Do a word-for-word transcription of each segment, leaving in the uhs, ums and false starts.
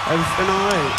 Everything alright?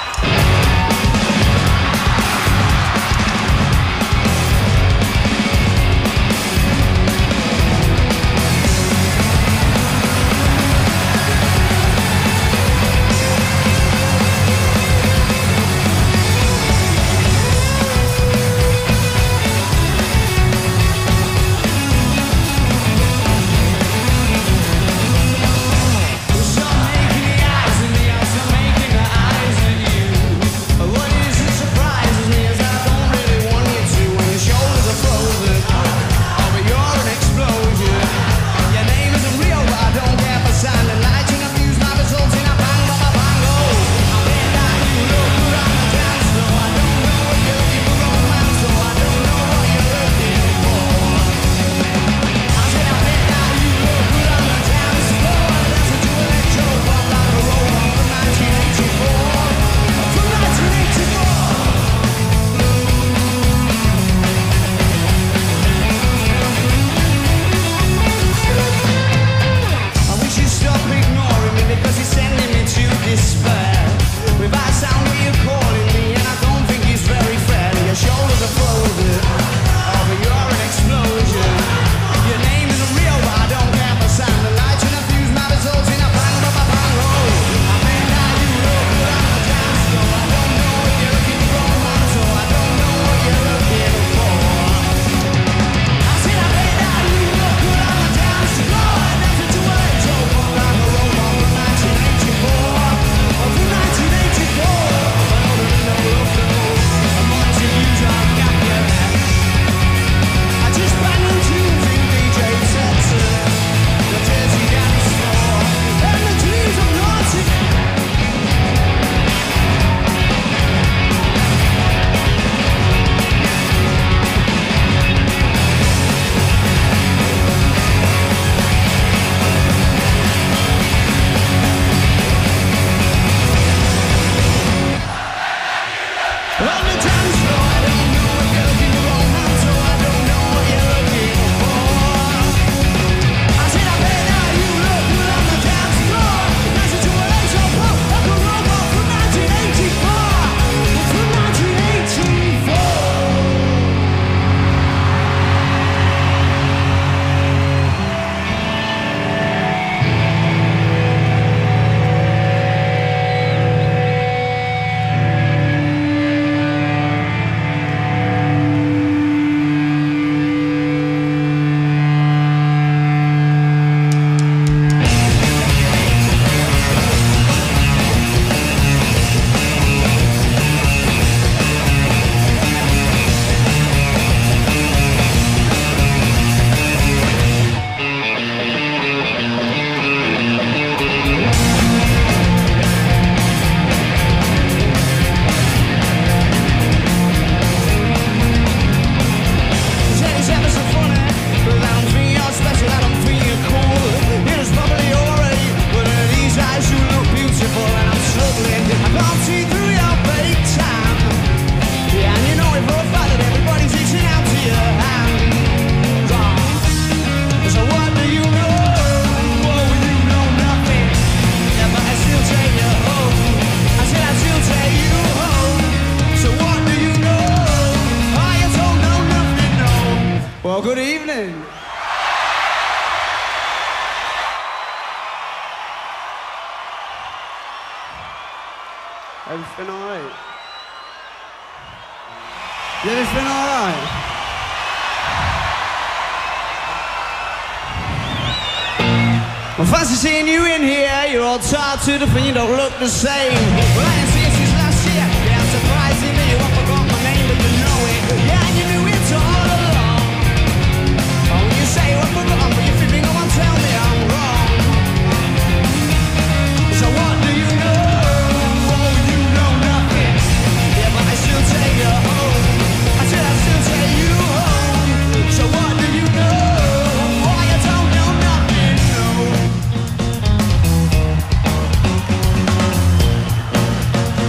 Everything alright? Is everything alright? Well, fancy seeing you in here. You're all tattooed up and you don't look the same. Well, I ain't seen you since last year. Yeah, I'm surprising me. You won't forgot my name, but you know it. Yeah, and you knew it all along. Oh, when you say you're forgotten, but you're flipping on, tell me I'm wrong. So what do you know? Still take you home. I said I still take you home. So what do you know? Why you don't know nothing, no.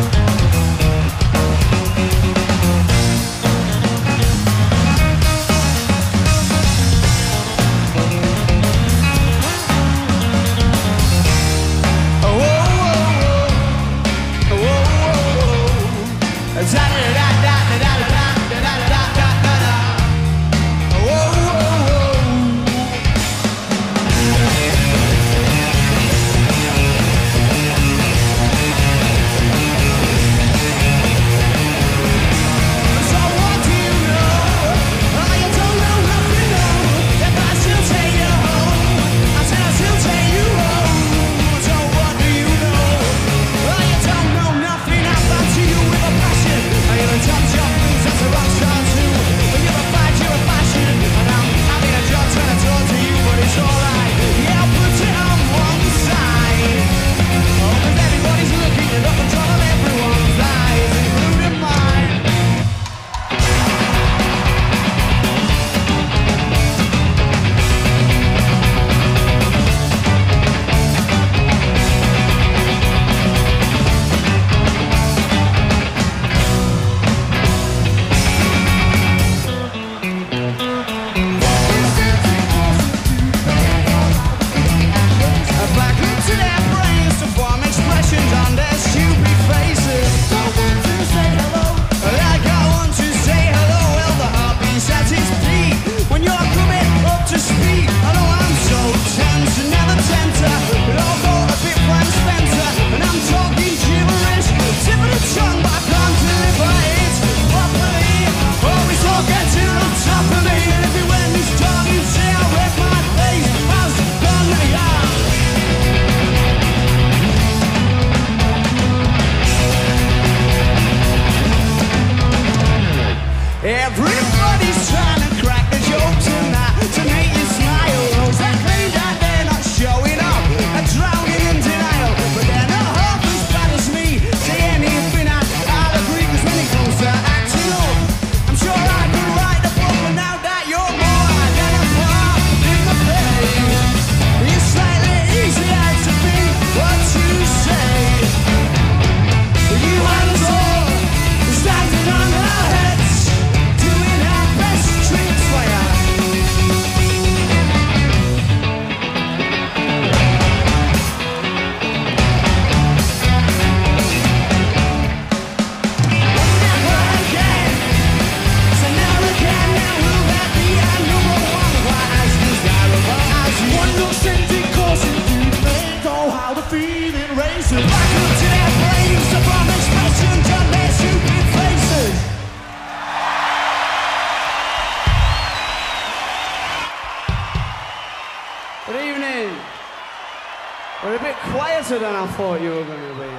evening. We're a bit quieter than I thought you were going to be.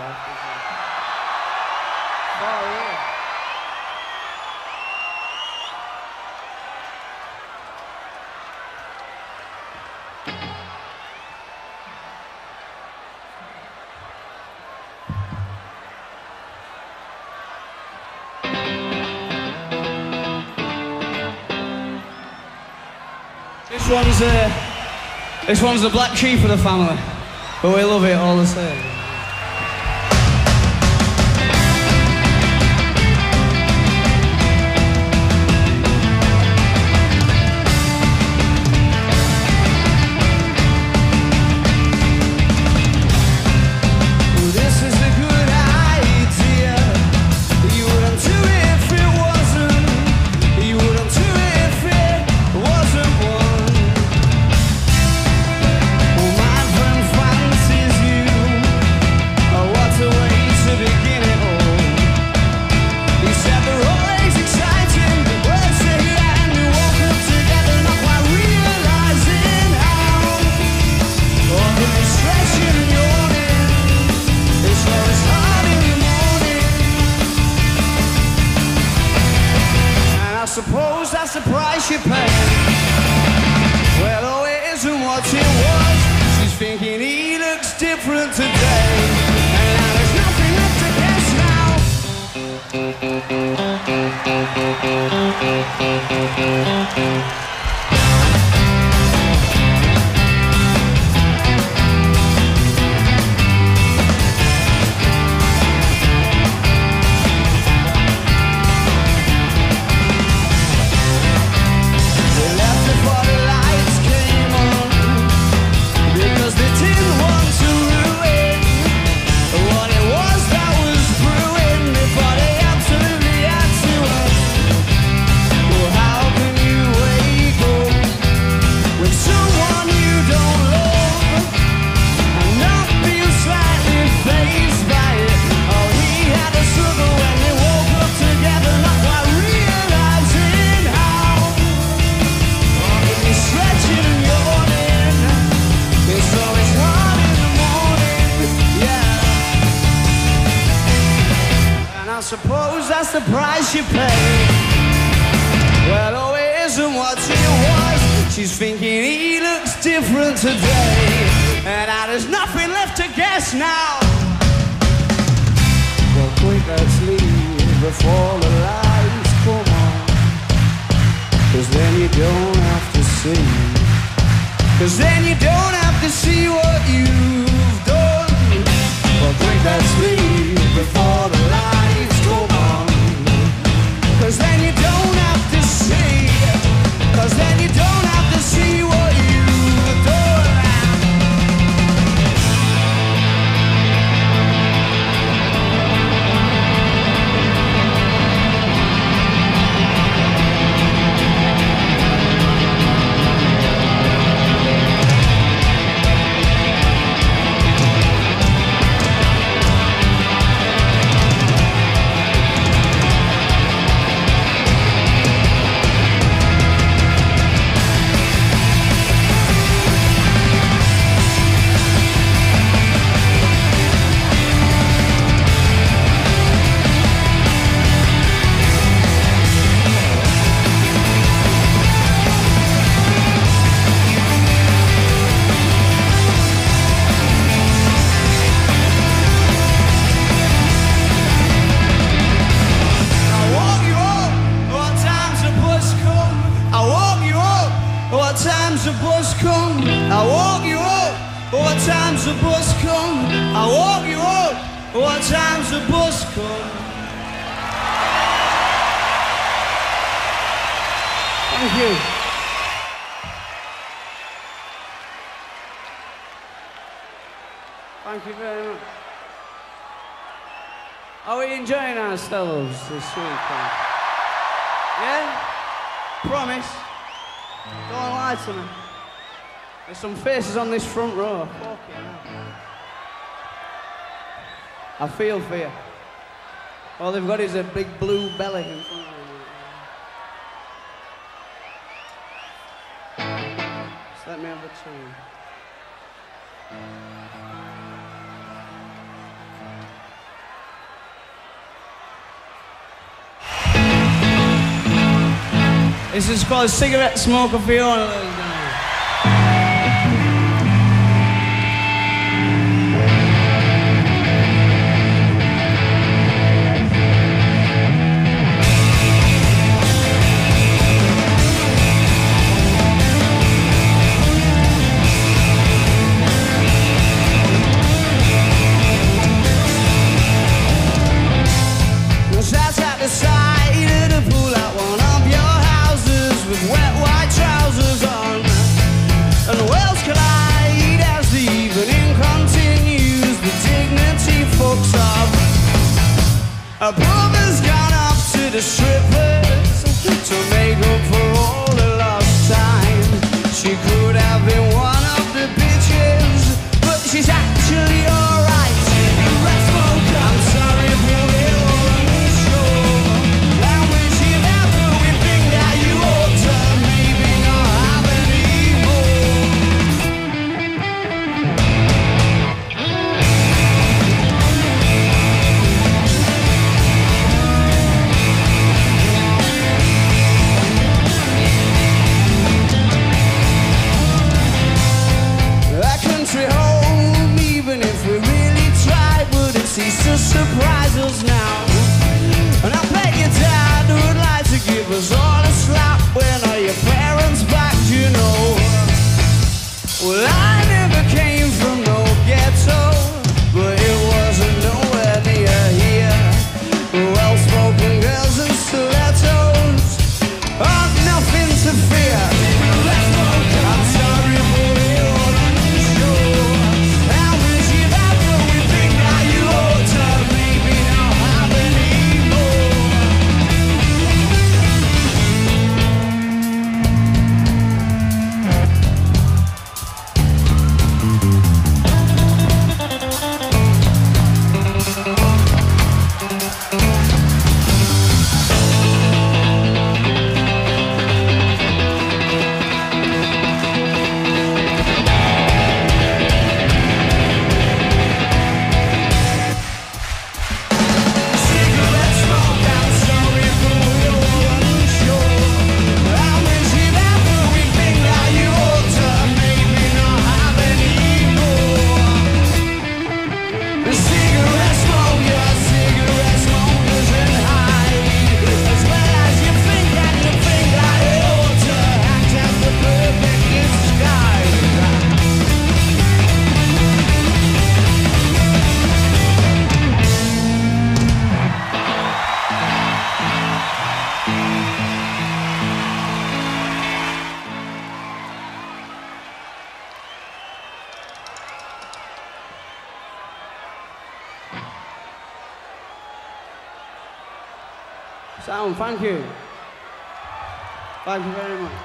Oh, yeah. This one's uh, this one's the black sheep of the family, but we love it all the same. Suppose that's the price you pay. Well, oh, it isn't what it was. She's thinking he looks different today, and now there's nothing left to guess now. Suppose that's the price you pay. Well, oh, it isn't what it was. She's thinking he looks different today, and now there's nothing left to guess now. Well, quick, let's leave before the lights come on, 'cause then you don't have to see. 'Cause then you don't have to see what you've done. Well, quick, let's leave before the lights come on, 'cause then you don't have to see. 'Cause then you don't have to see what you've done. The bus come, I walk you up. What time's the bus come? I walk you up. What time's the bus come? Thank you. Thank you very much. Are we enjoying ourselves this weekend? Yeah? Promise? Don't lie to me. There's some faces on this front row. Fucking hell. I feel for you. All they've got is a big blue belly in front of them. Just let me have a tune. This is called Cigarette Smoker Fiona. A brother's gone off to the strippers to make up for all the lost time. She could have been one of the bitches, but she's actually alright. I'm sorry if you will unsure. I wish you never would think that you ought to maybe not have home, even if we really tried, wouldn't cease to surprise us now. And I bet your dad would like to give us all a slap. When are your parents back, you know? Well, I never came from no ghetto, but it wasn't nowhere near here. Well-spoken girls and stilettos are nothing to fear. I'm sorry for you. Sound, thank you. Thank you very much.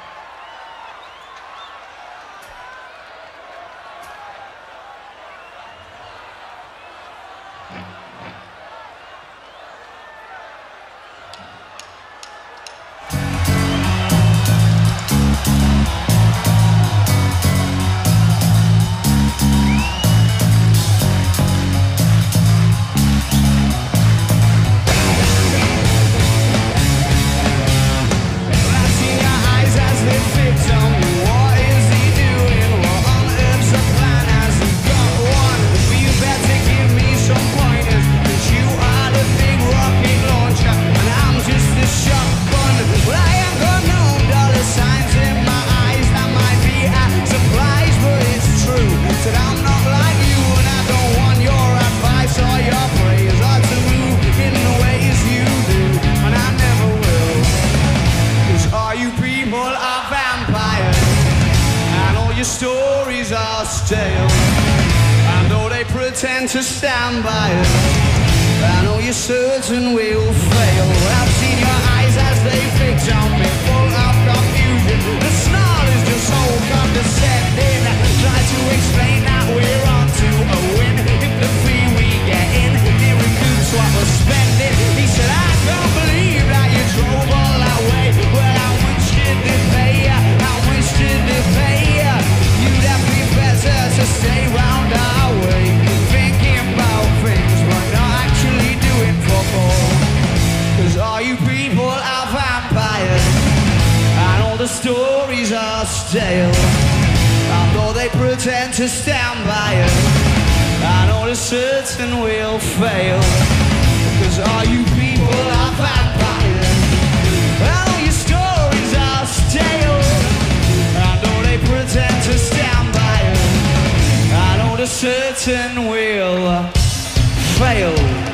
To stand by us, I know you're certain we'll fail. I've seen your eyes as they fix on me, full of confusion. The snarl is just so condescending. Try to explain that we're on to a win. If the fee we get in, it recoups what we're spending. He said, I can't believe that you drove all that way. Well, how much did they pay ya? How much did they pay ya? You'd have been better to stay round our way. Things but not actually doing for more. Cause all you people are vampires. to stand by it. I know the certain will fail, cause all you people are vampires. I know your stories are stale, I know they pretend to stand by it. I know the certain will fail.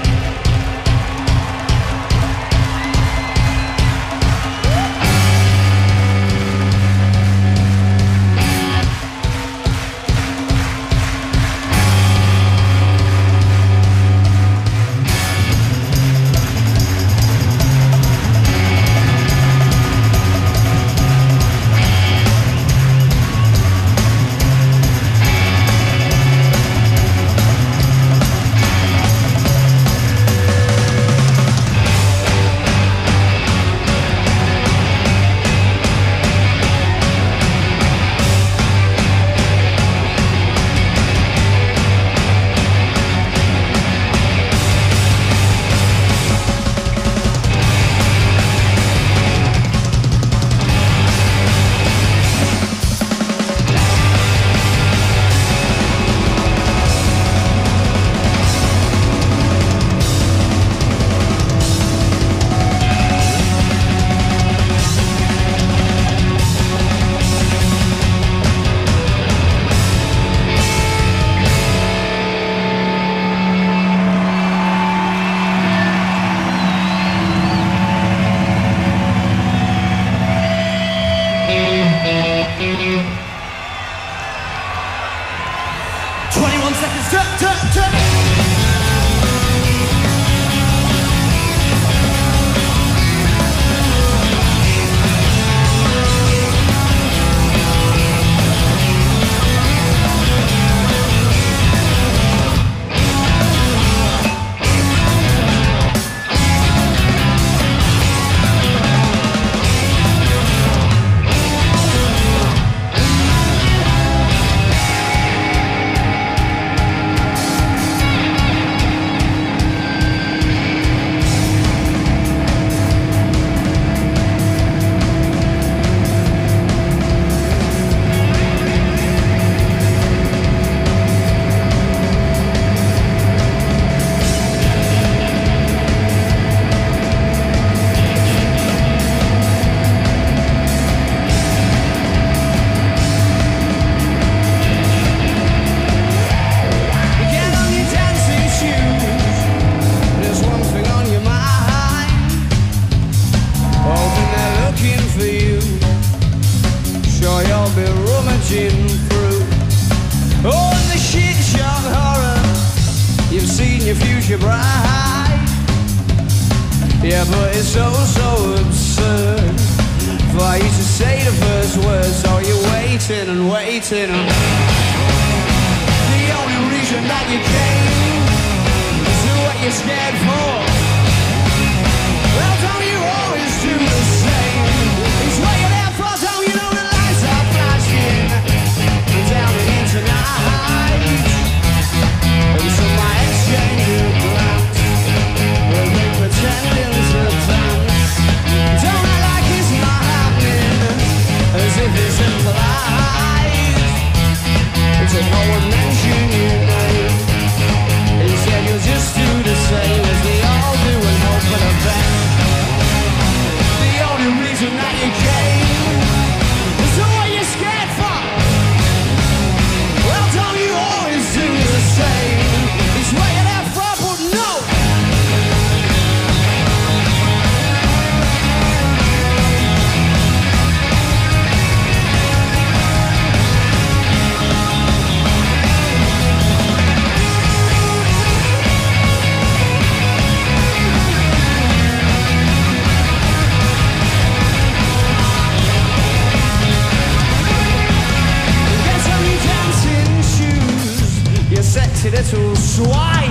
Little swine,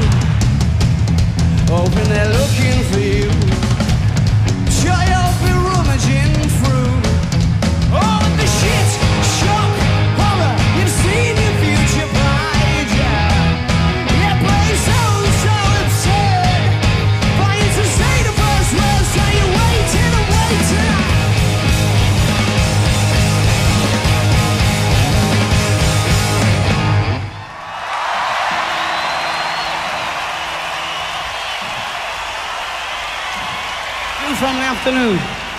hoping they're looking for you. Sure you'll be rummaging through all oh, the shit, shock, horror. You've seen your future bride, yeah. Yeah, play so, so absurd. For you to say the first words, so you're waiting and waiting. from the afternoon.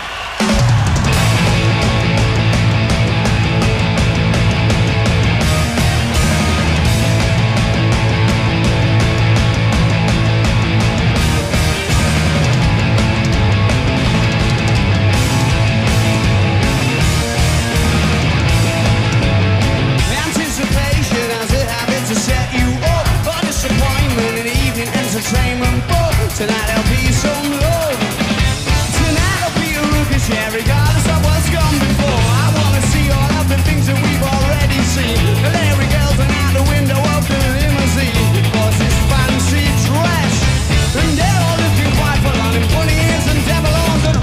Entertainment, but tonight there'll be some love. Tonight there'll be a ruckus, yeah, regardless of what's gone before. I wanna see all of the things that we've already seen. The Larry girls are out the window of the limousine. Cause it's fancy dress, and they're all looking quite full on in bunny ears and devil horns and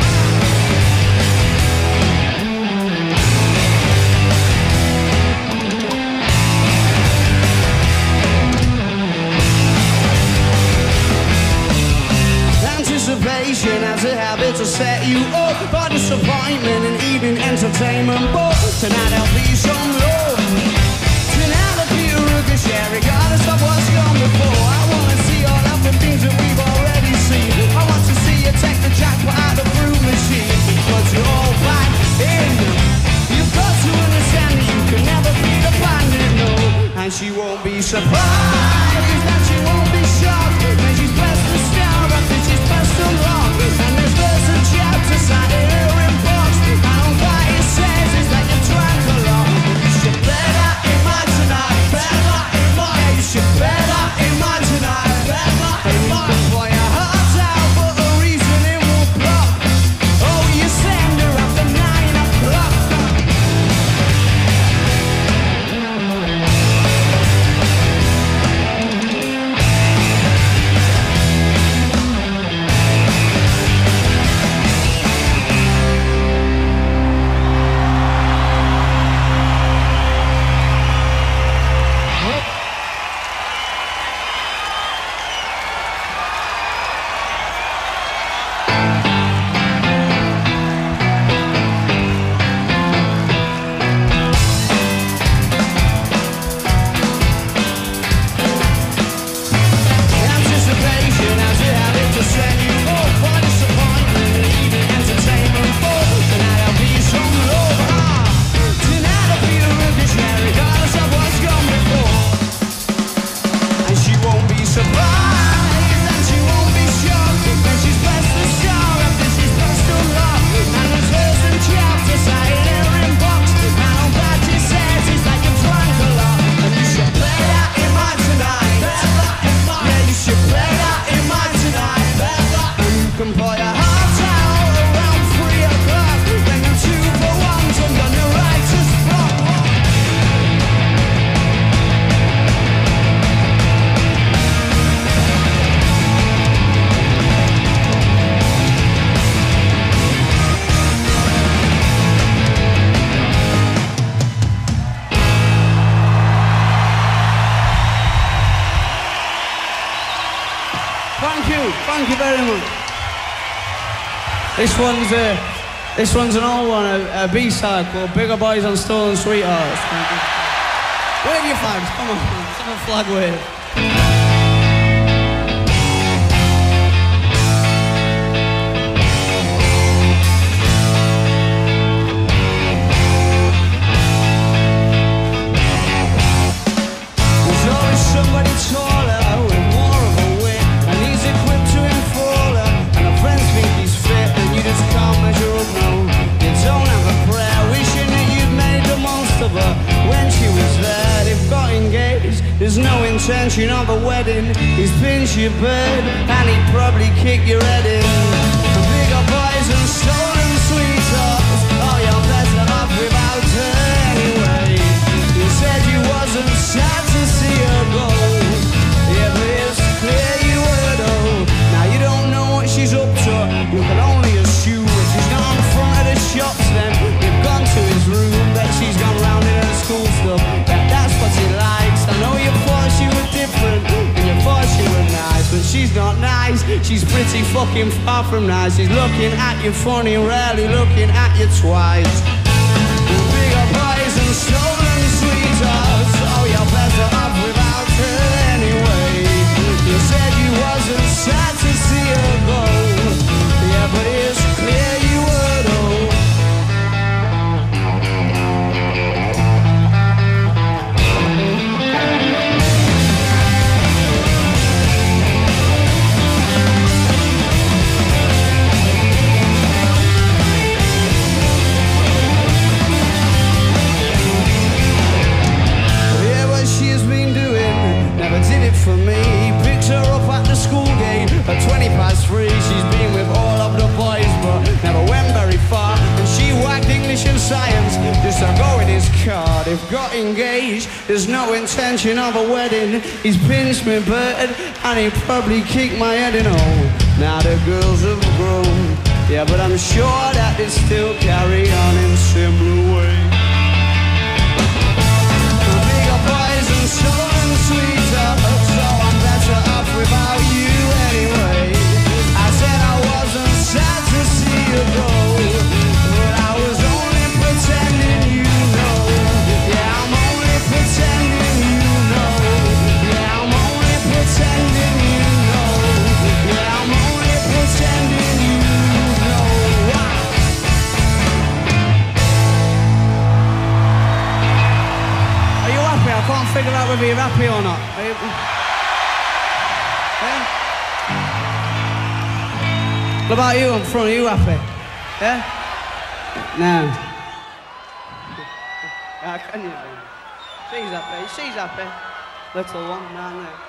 anticipation has a habit to set you up for disappointment and evening entertainment. But tonight there'll be some love. Tonight there'll be a ruckus, yeah, regardless of what's gone before. I wanna see all of the things that we've already seen. I want to see you take the jackpot out of the fruit machine. But you're all back in. You've got to understand that you can never be the bandit, no. And she won't be surprised, that she won't be shocked when she's pressed the star up and she's pressed them wrong. And there's verse and chapter sat in her inbox. And on what it says is that you drank a lot. You should better in mind tonight, better in mind. Yeah, you should better in mind tonight, better in mind. For your heart's out, but a reason it won't block. Oh, you send her after nine o'clock. Thank you very much. This one's a, this one's an old one, a, a B-side called Bigger Boys on Stolen Sweethearts. Wave your flags, come on, let's have a flag wave. There's always somebody taller with more of a wit, and he's equipped to enfold her, and her friends think he's fit, and you just can't measure up, no. You don't have a prayer, wishing that you'd made the most of her when she was there. They've got engaged, there's no intention of a wedding. He's pinched your bird, and he'd probably kick your head in. The bigger boys and stolen sweethearts, oh, you're better off without her anyway. You said you wasn't sad to see her go, yeah, but it's clear you were though. Now you don't know what she's up to, you can only assume that she's gone in front of the shops. Then you've gone to his room, bet she's gone round in her school stuff. That that's what he likes. I know you thought she was different, and you thought she was nice, but she's not nice. She's pretty fucking far from nice. She's looking at you funny, rarely looking at you twice. Bigger boys and stolen sweethearts, oh, you're better off without her anyway. You said you wasn't sad to see her go, yeah, but it's got engaged. There's no intention of a wedding. He's pinched me bird and he probably kicked my head in. Oh, now the girls have grown. Yeah, but I'm sure that they still carry on in similar ways. Bigger boys and slower and sweeter, so I'm better off without you anyway. I said I wasn't sad to see you go, but I was only pretending you know. Yeah, I'm only pretending you know. Yeah, I'm only pretending you know. Yeah, I'm only pretending you know. Wow. Are you happy? I can't figure out whether you're happy or not. Are you... Yeah? What about you in front? Are you happy? Yeah? No. How can you be? She's happy. She's happy. Little one down there.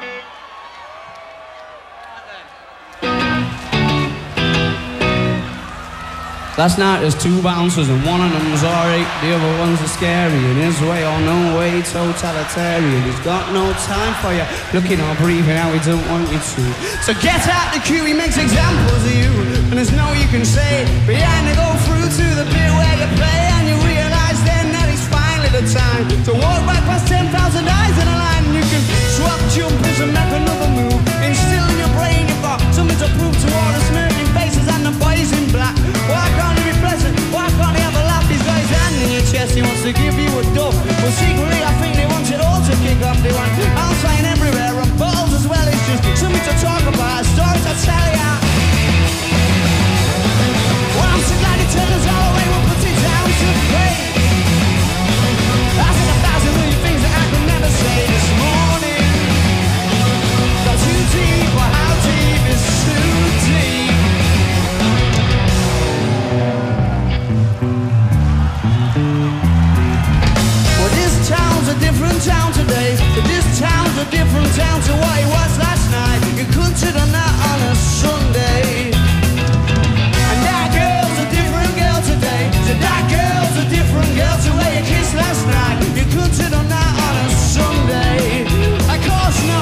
Last night there's two bouncers and one of them's alright, the other one's a scary. In his way or no way, totalitarian. He's got no time for you, looking or breathing how he don't want you to. So get out the queue, he makes examples of you, and there's no you can say. Behind to go through to the bit where you play, and you realise then that it's finally the time to walk right past ten thousand eyes in a line, and you can swap jumpers and make another move. Instill in your brain you've got something to prove to all the smirking faces and the boys in black. Why can't he be present? Why can't he have a laugh? He's got his hand in your chest, he wants to give you a duff. Well, secretly I think they want it all to kick off. They want outside everywhere and bottles as well. It's just something to talk about, a story to tell ya. Well, I'm so glad he turned us all away, we'll put it down to fate. I said a thousand million things that I could never say this morning. Got too deep, or how deep is too deep? Well, this town's a different town today. But this town's a different town to what it was last night. You couldn't sit on that on a Sunday. And that girl's a different girl today. So that girl's a different girl to where you kissed last night. You couldn't sit on that on a Sunday. Of course not.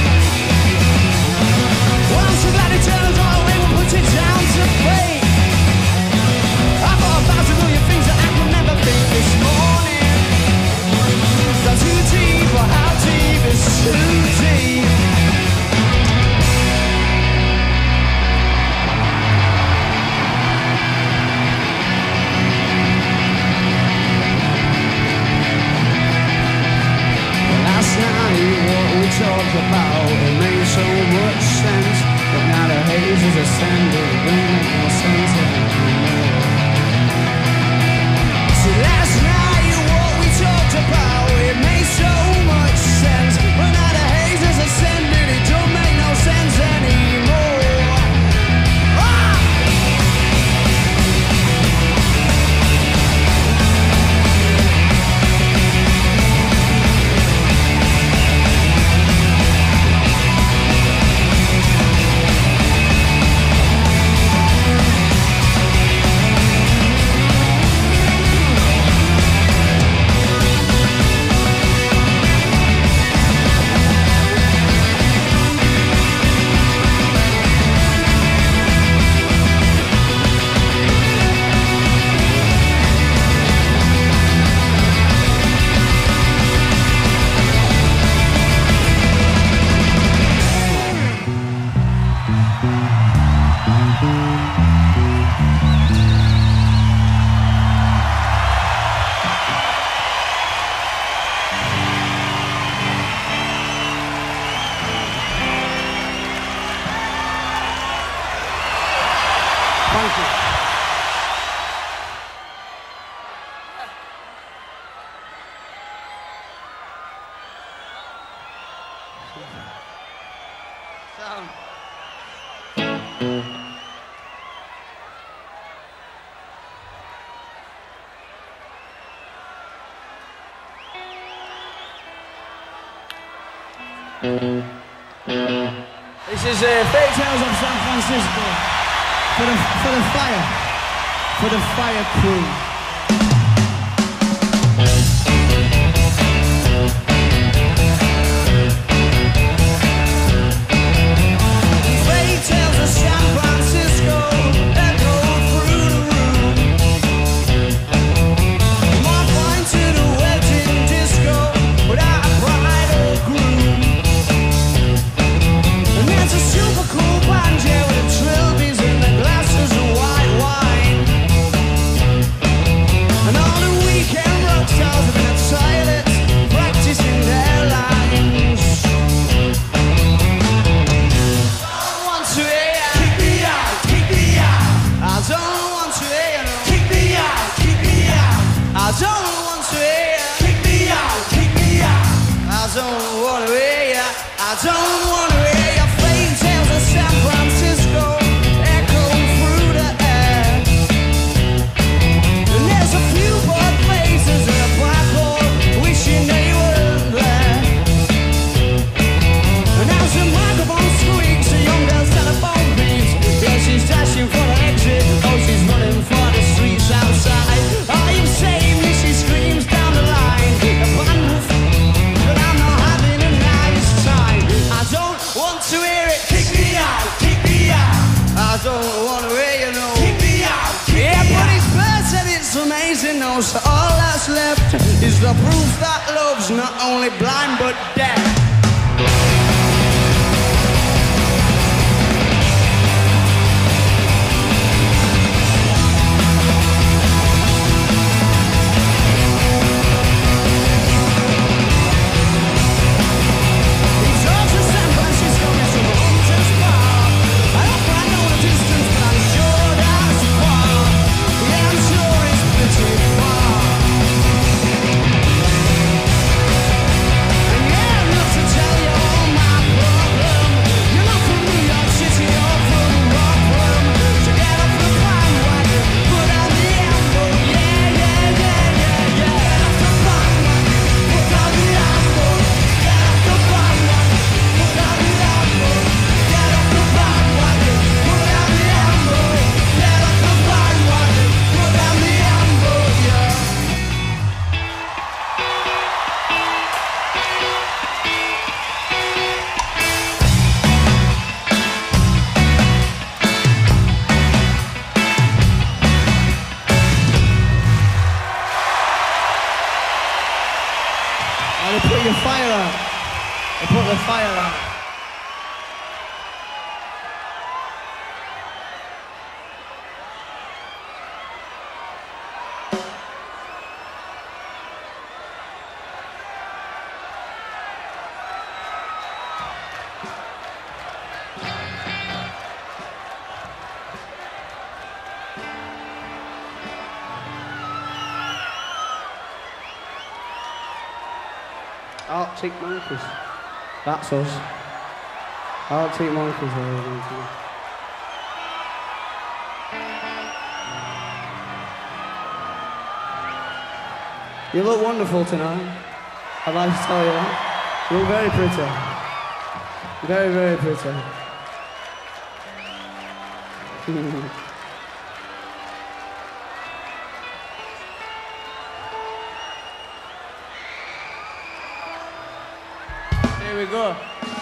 Well, I'm so glad it turned us all away. We'll put it down to fate. I've got a thousand million things that I could never think this morning. Not too deep, or how deep is too deep? Last night what we talked about, it made so much sense, but now the haze is ascending, it don't make no sense anymore. So last night what we talked about, it made so much sense, but now the haze is ascending, it don't make no sense anymore. Ah! This is uh, Fairy Tales of San Francisco for the, for the fire, for the fire crew. don't wanna hear ya. I don't wanna hear your fairy tales of San Francisco echo through the air. And there's a few bored faces in a black hole wishing they weren't there. And as the microphone squeaks, a young girl's telephone beeps. Yeah, she's dashing for the exit. Oh, she's running for the streets outside. Are you saving me? She screams down the line. But I'm not having a nice time. I don't want to hear it. Kick me out, kick me out. I don't want to hear you know. Kick me out, kick yeah, me but out. His bird said it's amazing. No, so all that's left is the proof that love's not only blind but deaf. Arctic Monkeys. That's us. Arctic Monkeys. You look wonderful tonight. I'd like to tell you that. You look very pretty. Very, very pretty. Here we go.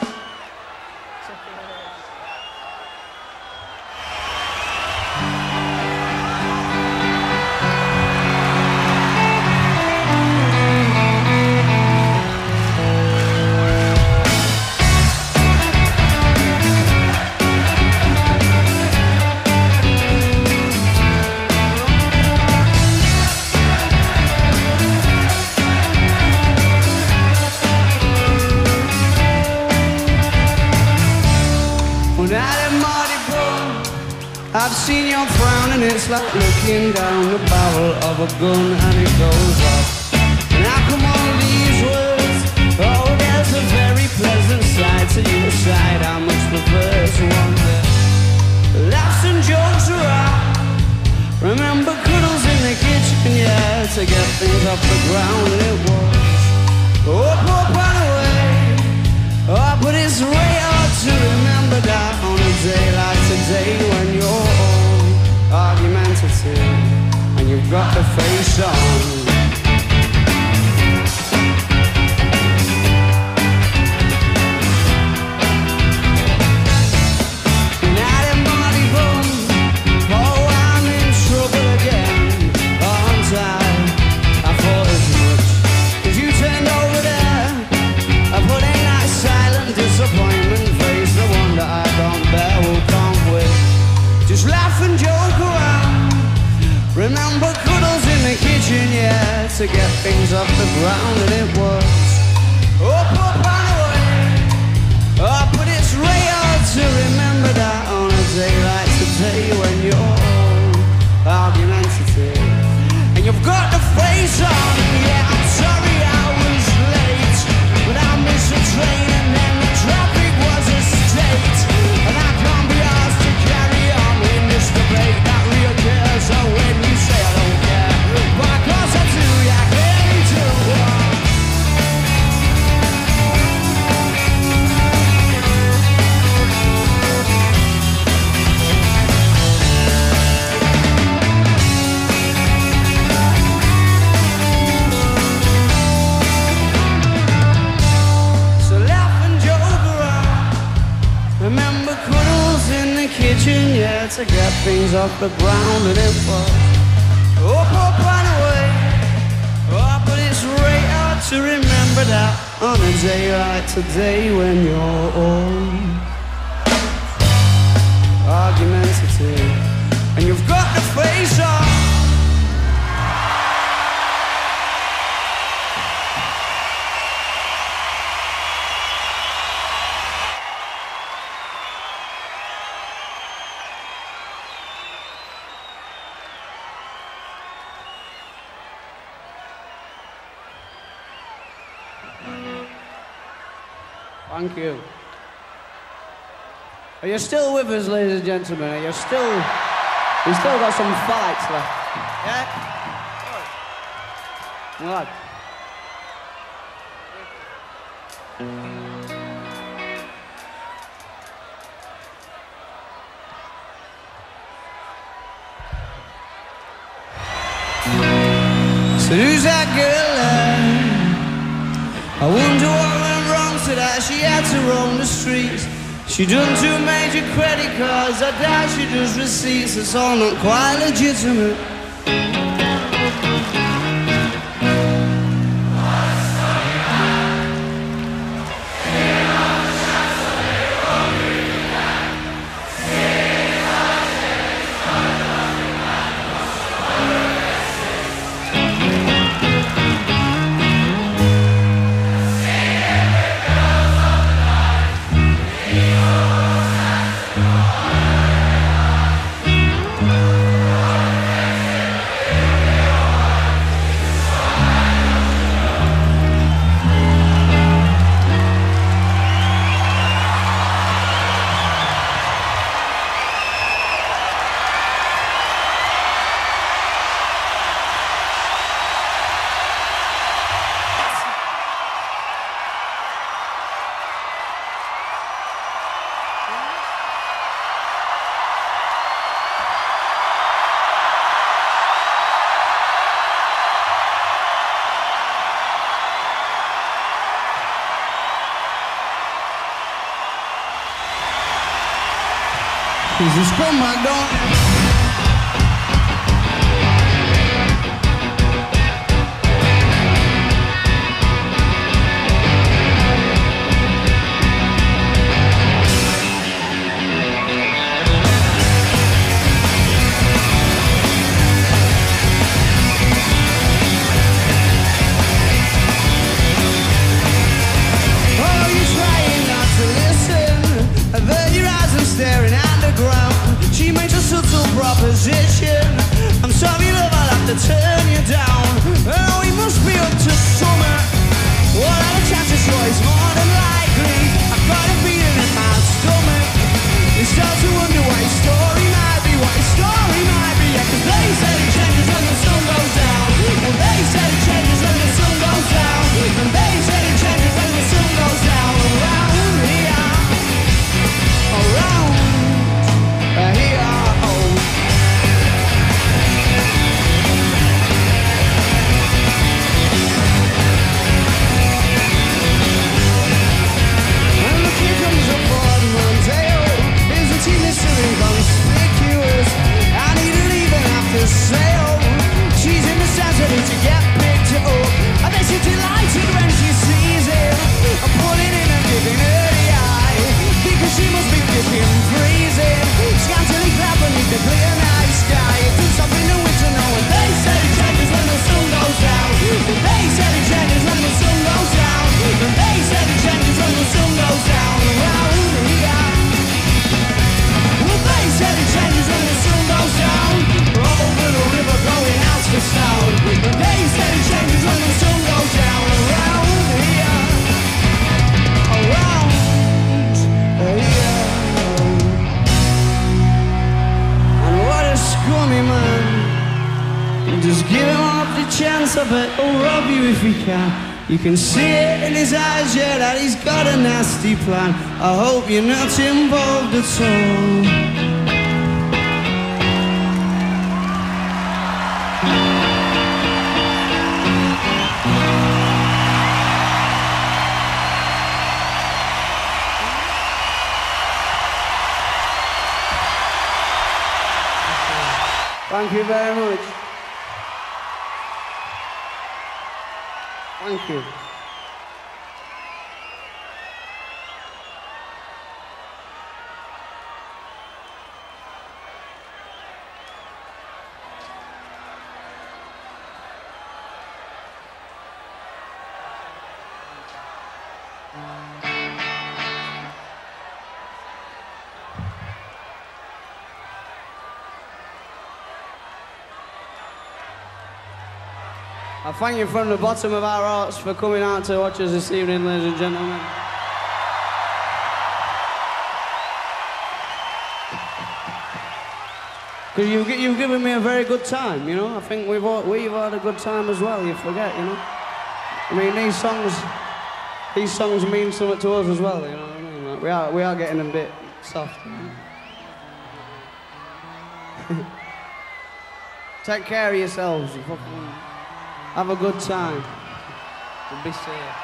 I've seen your frown and it's like looking down the barrel of a gun and it goes off. Now come on these words, oh there's a very pleasant side to your side. I much prefer to wonder. Laughs and jokes around. Remember cuddles in the kitchen, yeah, to get things off the ground. And it was up, up and away. Oh, but it's way hard to remember that on a day like today when you're all argumentative and you've got the face on. Now that Mardy Bum, oh I'm in trouble again, aren't I? I thought as much, 'cause you turned over there, I put in that silent disappointment face, the one that I can't bear, well can't wait. Just laugh and joke around. Remember cuddles in the kitchen, yeah, to get things off the ground. And it was up, up and away. Oh, but it's really hard to remember that on a day like today when you're argumentative and you've got the face on. Yeah, I'm sorry I was late, but I'm reaching, yeah, to get things off the ground, and it was up, up and away. Oh, but it's really hard to remember that on a day like today when you're all argumentative and you've got the face off. Thank you. Are you still with us, ladies and gentlemen? Are you still... You still got some fights left? Yeah? All right. So who's that girl there? I wonder what went wrong today. She had to roam the streets. She done two major credit cards. I doubt she does receipts. It's all not quite legitimate. He's a scumbag, don't proposition. I'm sorry, love, I'll have to turn you down. Oh, he must be up to summer. What are the chances? Sure, it's more than likely. I've got a feeling in my stomach. You start to wonder what his story might be, what his story might be. Yeah, cause they said it changes when the sun goes down. Well, they said it changes when the sun goes down. And they said it changes when the sun goes down. Around here, around here. Inconspicuous. I need to leave and have to sail. She's in necessity to get picked up. I bet she's delighted when she sees him. I'm pulling in and giving her the eye, because she must be flipping freezing. Scantily clad beneath the clear night sky. It does something to winter now, and they said it changes when the sun goes down. They said it changes when the sun goes down. And they said it changes when the sun goes down. Around here. They said it changes when the sun goes down. Over the river going out to sound. They said it changes when the sun goes down. Around here, around here. And what a scummy man. Just give him half the chance. I bet he'll rob you if he can. You can see it in his eyes, yeah, that he's got a nasty plan. I hope you're not involved at all. Thank you very much. Thank you. I thank you from the bottom of our hearts for coming out to watch us this evening, ladies and gentlemen. Because you've, you've given me a very good time, you know. I think we've, all, we've had a good time as well, you forget, you know. I mean, these songs, these songs mean something to us as well, you know what I mean? Like, we, are, we are getting a bit soft. You know? Take care of yourselves. You fucking have a good time. Be safe.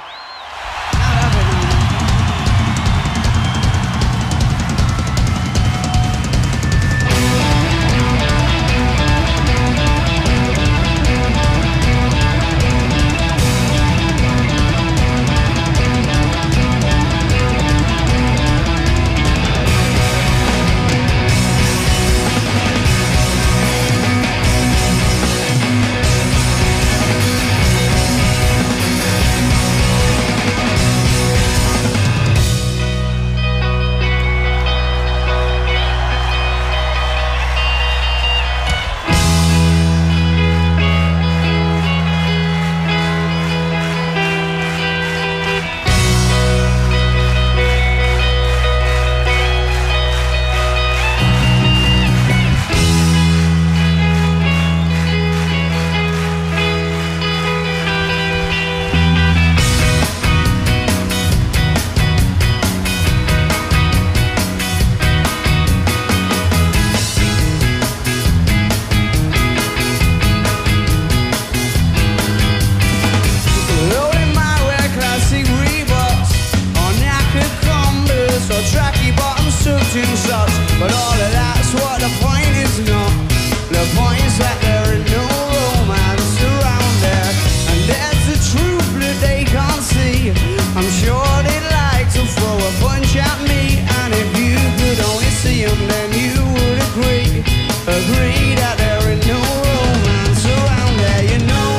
But all of that's what the point is not. The point is that there is no romance around there, and there's the truth that they can't see. I'm sure they'd like to throw a punch at me, and if you could only see them, then you would agree, agree that there is no romance around there. You know,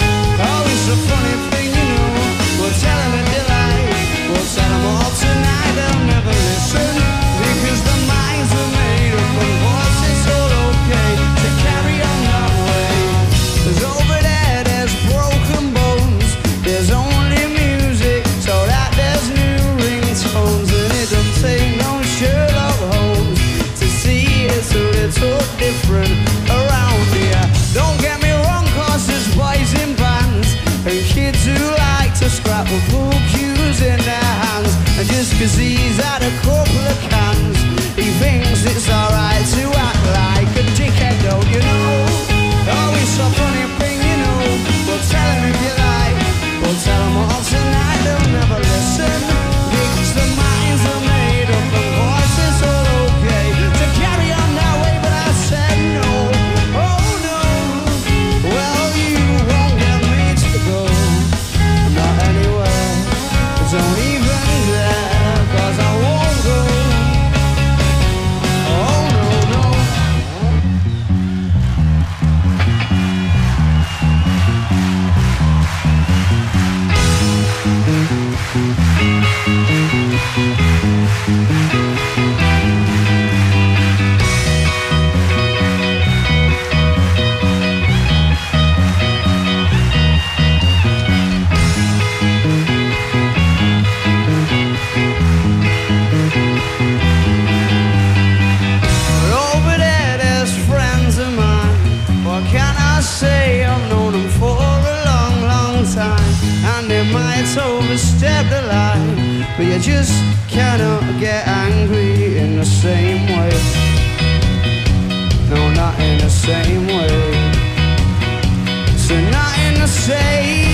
oh, it's a funny thing, you know. We'll tell them that they lie, we'll tell them all tonight, they'll never listen. Because the minds are made up and voices all okay to carry on that way. Cause over there there's broken bones, there's only music so that there's new ringtones. And it don't take no Sherlock Holmes to see it's a little different around here. Don't get me wrong, cause there's boys in bands and kids who like to scrap with pool cues in their hands. And just cause he's had a couple of cans, he thinks it's alright to act like a dickhead, don't you know? Oh, it's a funny thing, you know. We'll tell him if you like, we'll tell him all tonight, they'll never listen. Because the minds are made up and voices all okay to carry on that way, but I said no. Oh no, well you won't get me to go, not anywhere, don't even there, cause I won't go. Oh no, no. Over there, there's friends of mine. What can I say? I've known them for a long, long time, and they might overstep the line, but you just cannot get angry in the same way. No, not in the same way. So not in the same